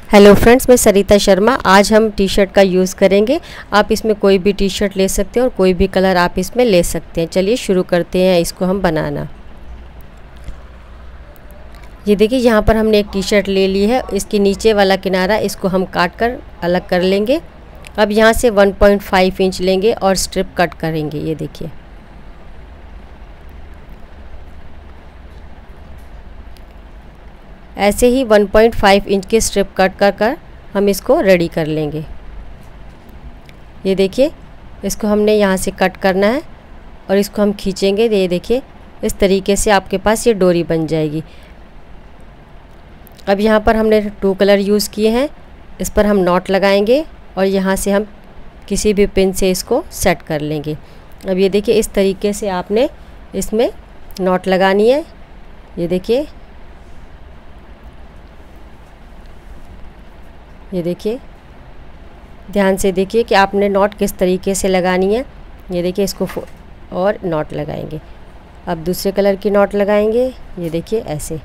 Hello friends, मैं सरिता शर्मा। आज हम टी शर्ट का यूज़ करेंगे। आप इसमें कोई भी टी शर्ट ले सकते हैं और कोई भी कलर आप इसमें ले सकते हैं। चलिए शुरू करते हैं इसको हम बनाना। ये देखिए, यहाँ पर हमने एक टी शर्ट ले ली है। इसके नीचे वाला किनारा इसको हम काट कर अलग कर लेंगे। अब यहाँ से 1.5 इंच लेंगे और स्ट्रिप कट करेंगे। ये देखिए, ऐसे ही 1.5 इंच के स्ट्रिप कट कर हम इसको रेडी कर लेंगे। ये देखिए, इसको हमने यहाँ से कट करना है और इसको हम खींचेंगे। ये देखिए, इस तरीके से आपके पास ये डोरी बन जाएगी। अब यहाँ पर हमने 2 कलर यूज़ किए हैं। इस पर हम नॉट लगाएंगे और यहाँ से हम किसी भी पिन से इसको सेट कर लेंगे। अब ये देखिए, इस तरीके से आपने इसमें नॉट लगानी है। ये देखिए, ये देखिए, ध्यान से देखिए कि आपने नॉट किस तरीके से लगानी है। ये देखिए, इसको और नॉट लगाएंगे। अब दूसरे कलर की नॉट लगाएंगे। ये देखिए, ऐसे।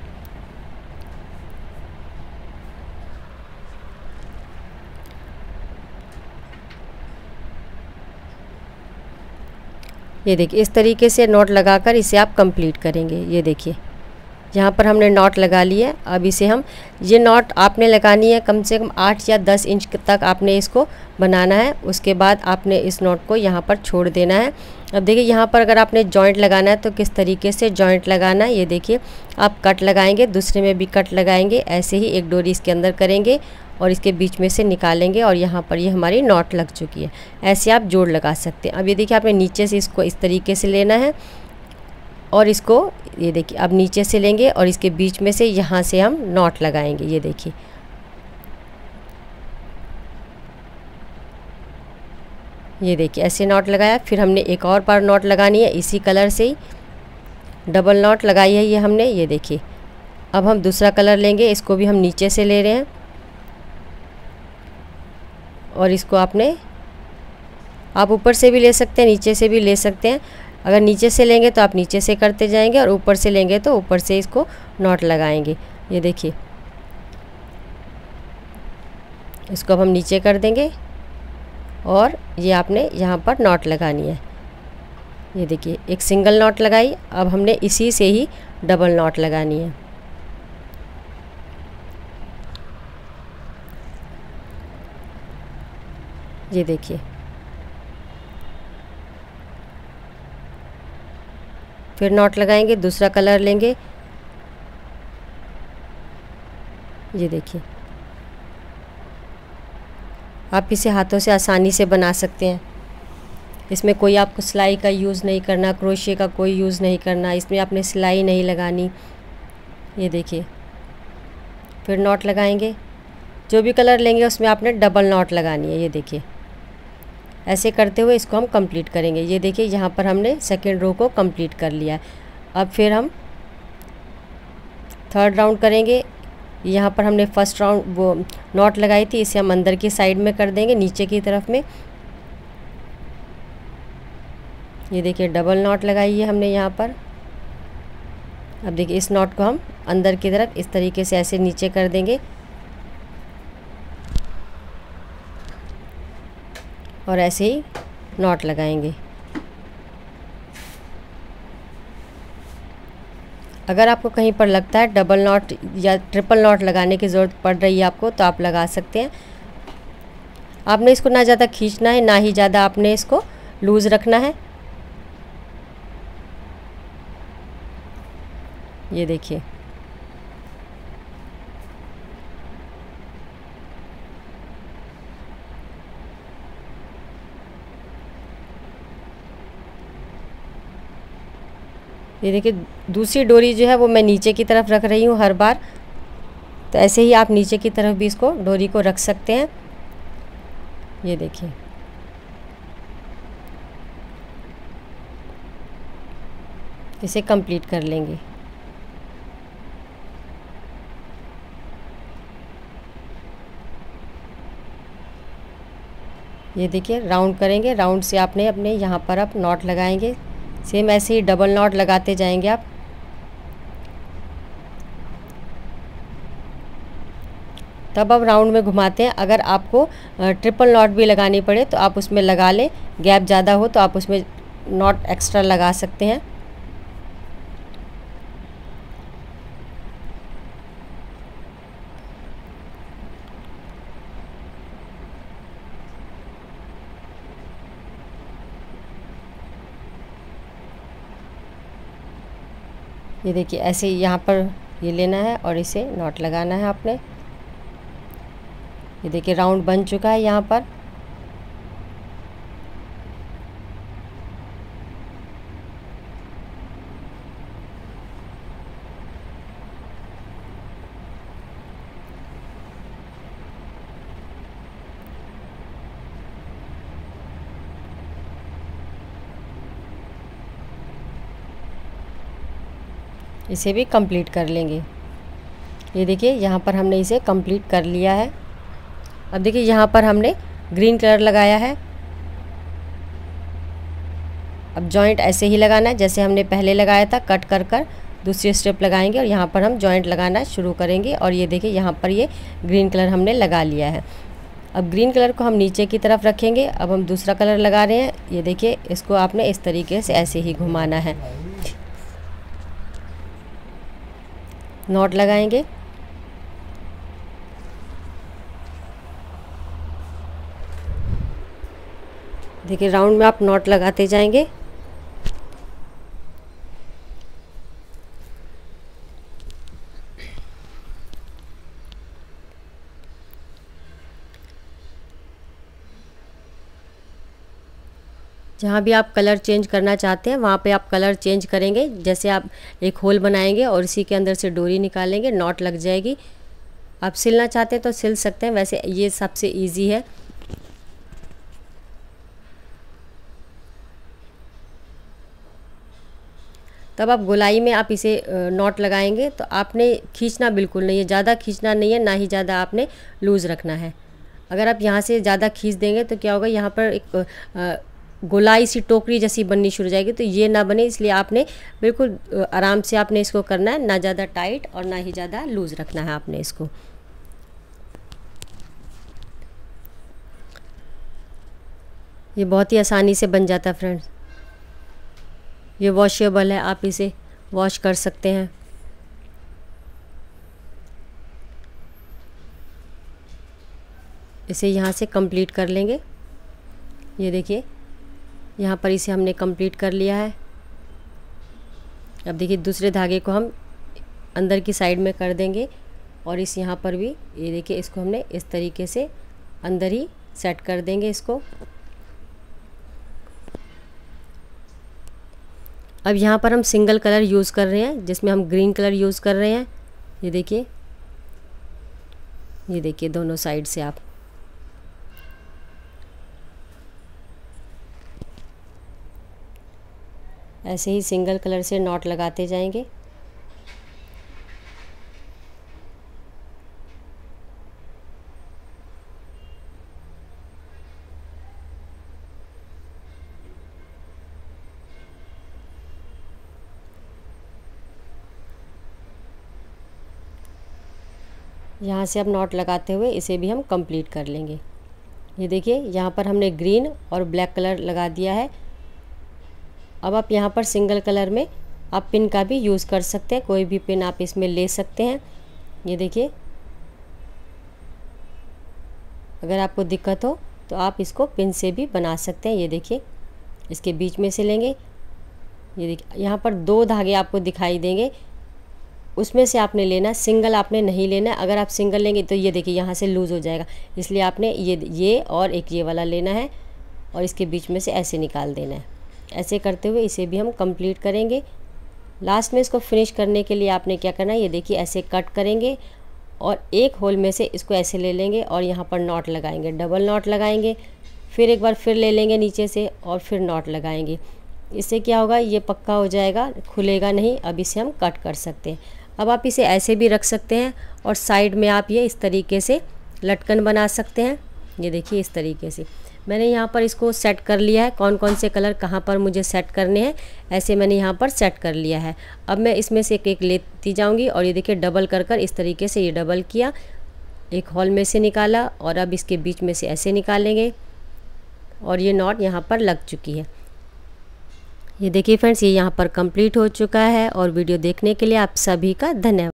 ये देखिए, इस तरीके से नॉट लगाकर इसे आप कंप्लीट करेंगे। ये देखिए, यहाँ पर हमने नॉट लगा ली है। अब इसे हम, ये नॉट आपने लगानी है कम से कम 8 या 10 इंच तक आपने इसको बनाना है। उसके बाद आपने इस नॉट को यहाँ पर छोड़ देना है। अब देखिए, यहाँ पर अगर आपने जॉइंट लगाना है तो किस तरीके से जॉइंट लगाना है। ये देखिए, आप कट लगाएंगे, दूसरे में भी कट लगाएंगे। ऐसे ही एक डोरी इसके अंदर करेंगे और इसके बीच में से निकालेंगे और यहाँ पर ये हमारी नॉट लग चुकी है। ऐसे आप जोड़ लगा सकते हैं। अब ये देखिए, आपने नीचे से इसको इस तरीके से लेना है और इसको, ये देखिए, अब नीचे से लेंगे और इसके बीच में से यहाँ से हम नॉट लगाएंगे। ये देखिए, ये देखिए, ऐसे नॉट लगाया। फिर हमने एक और बार नॉट लगानी है, इसी कलर से ही डबल नॉट लगाई है ये हमने। ये देखिए, अब हम दूसरा कलर लेंगे। इसको भी हम नीचे से ले रहे हैं और इसको आप ऊपर से भी ले सकते हैं, नीचे से भी ले सकते हैं। अगर नीचे से लेंगे तो आप नीचे से करते जाएंगे और ऊपर से लेंगे तो ऊपर से इसको नॉट लगाएंगे। ये देखिए, इसको अब हम नीचे कर देंगे और ये आपने यहाँ पर नॉट लगानी है। ये देखिए, एक सिंगल नॉट लगाई। अब हमने इसी से ही डबल नॉट लगानी है। ये देखिए, फिर नॉट लगाएंगे, दूसरा कलर लेंगे। ये देखिए, आप इसे हाथों से आसानी से बना सकते हैं। इसमें कोई आपको सिलाई का यूज़ नहीं करना, क्रोशिया का कोई यूज़ नहीं करना। इसमें आपने सिलाई नहीं लगानी। ये देखिए, फिर नॉट लगाएंगे। जो भी कलर लेंगे उसमें आपने डबल नॉट लगानी है। ये देखिए, ऐसे करते हुए इसको हम कंप्लीट करेंगे। ये देखिए, यहाँ पर हमने सेकेंड रो को कंप्लीट कर लिया है। अब फिर हम थर्ड राउंड करेंगे। यहाँ पर हमने फर्स्ट राउंड वो नॉट लगाई थी, इसे हम अंदर की साइड में कर देंगे, नीचे की तरफ में। ये देखिए, डबल नॉट लगाई है हमने यहाँ पर। अब देखिए, इस नॉट को हम अंदर की तरफ इस तरीके से ऐसे नीचे कर देंगे और ऐसे ही नॉट लगाएंगे। अगर आपको कहीं पर लगता है डबल नॉट या ट्रिपल नॉट लगाने की ज़रूरत पड़ रही है आपको, तो आप लगा सकते हैं। आपने इसको ना ज़्यादा खींचना है, ना ही ज़्यादा आपने इसको लूज़ रखना है। ये देखिए, ये देखिए, दूसरी डोरी जो है वो मैं नीचे की तरफ रख रही हूँ हर बार। तो ऐसे ही आप नीचे की तरफ भी इसको डोरी को रख सकते हैं। ये देखिए, इसे कंप्लीट कर लेंगे। ये देखिए, राउंड करेंगे। राउंड से आपने अपने यहाँ पर आप नॉट लगाएंगे। सेम ऐसे ही डबल नॉट लगाते जाएंगे आप। तब अब राउंड में घुमाते हैं। अगर आपको ट्रिपल नॉट भी लगानी पड़े तो आप उसमें लगा लें, गैप ज़्यादा हो तो आप उसमें नॉट एक्स्ट्रा लगा सकते हैं। ये देखिए ऐसे यहाँ पर ये लेना है और इसे नॉट लगाना है आपने। ये देखिए राउंड बन चुका है यहाँ पर। इसे भी कंप्लीट कर लेंगे। ये देखिए यहाँ पर हमने इसे कंप्लीट कर लिया है। अब देखिए यहाँ पर हमने ग्रीन कलर लगाया है। अब जॉइंट ऐसे ही लगाना है जैसे हमने पहले लगाया था, कट कर कर दूसरी स्टेप लगाएंगे और यहाँ पर हम जॉइंट लगाना शुरू करेंगे। और ये देखिए यहाँ पर ये ग्रीन कलर हमने लगा लिया है। अब ग्रीन कलर को हम नीचे की तरफ रखेंगे। अब हम दूसरा कलर लगा रहे हैं। ये देखिए इसको आपने इस तरीके से ऐसे ही घुमाना है, नॉट लगाएंगे। देखिए राउंड में आप नॉट लगाते जाएंगे। जहाँ भी आप कलर चेंज करना चाहते हैं वहाँ पे आप कलर चेंज करेंगे। जैसे आप एक होल बनाएंगे और इसी के अंदर से डोरी निकालेंगे, नॉट लग जाएगी। आप सिलना चाहते हैं तो सिल सकते हैं, वैसे ये सबसे इजी है। तब आप गोलाई में आप इसे नॉट लगाएंगे तो आपने खींचना बिल्कुल नहीं है, ज़्यादा खींचना नहीं है, ना ही ज़्यादा आपने लूज़ रखना है। अगर आप यहाँ से ज़्यादा खींच देंगे तो क्या होगा, यहाँ पर एक गोलाई सी टोकरी जैसी बननी शुरू हो जाएगी, तो ये ना बने। इसलिए आपने बिल्कुल आराम से आपने इसको करना है, ना ज़्यादा टाइट और ना ही ज़्यादा लूज़ रखना है आपने इसको। ये बहुत ही आसानी से बन जाता है फ्रेंड्स। ये वॉशेबल है, आप इसे वॉश कर सकते हैं। इसे यहाँ से कंप्लीट कर लेंगे। ये देखिए यहाँ पर इसे हमने कंप्लीट कर लिया है। अब देखिए दूसरे धागे को हम अंदर की साइड में कर देंगे और इस यहाँ पर भी ये देखिए इसको हमने इस तरीके से अंदर ही सेट कर देंगे इसको। अब यहाँ पर हम सिंगल कलर यूज़ कर रहे हैं, जिसमें हम ग्रीन कलर यूज़ कर रहे हैं। ये देखिए दोनों साइड से आप ऐसे ही सिंगल कलर से नॉट लगाते जाएंगे। यहाँ से अब नॉट लगाते हुए इसे भी हम कंप्लीट कर लेंगे। ये देखिए यहाँ पर हमने ग्रीन और ब्लैक कलर लगा दिया है। अब आप यहाँ पर सिंगल कलर में आप पिन का भी यूज़ कर सकते हैं, कोई भी पिन आप इसमें ले सकते हैं। ये देखिए अगर आपको दिक्कत हो तो आप इसको पिन से भी बना सकते हैं। ये देखिए इसके बीच में से लेंगे। ये देखिए यहाँ पर 2 धागे आपको दिखाई देंगे, उसमें से आपने लेना, सिंगल आपने नहीं लेना है। अगर आप सिंगल लेंगे तो ये देखिए यहाँ से लूज़ हो जाएगा, इसलिए आपने ये और एक ये वाला लेना है और इसके बीच में से ऐसे निकाल देना है। ऐसे करते हुए इसे भी हम कंप्लीट करेंगे। लास्ट में इसको फिनिश करने के लिए आपने क्या करना है, ये देखिए ऐसे कट करेंगे और एक होल में से इसको ऐसे ले लेंगे और यहाँ पर नॉट लगाएंगे, डबल नॉट लगाएंगे। फिर एक बार फिर ले लेंगे नीचे से और फिर नॉट लगाएंगे। इससे क्या होगा, ये पक्का हो जाएगा, खुलेगा नहीं। अब इसे हम कट कर सकते हैं। अब आप इसे ऐसे भी रख सकते हैं और साइड में आप ये इस तरीके से लटकन बना सकते हैं। ये देखिए इस तरीके से मैंने यहाँ पर इसको सेट कर लिया है, कौन कौन से कलर कहाँ पर मुझे सेट करने हैं, ऐसे मैंने यहाँ पर सेट कर लिया है। अब मैं इसमें से एक एक लेती जाऊँगी और ये देखिए डबल कर कर इस तरीके से ये डबल किया एक हॉल में से निकाला और अब इसके बीच में से ऐसे निकालेंगे और ये नॉट यहाँ पर लग चुकी है। ये देखिए फ्रेंड्स, ये यहाँ पर कंप्लीट हो चुका है। और वीडियो देखने के लिए आप सभी का धन्यवाद।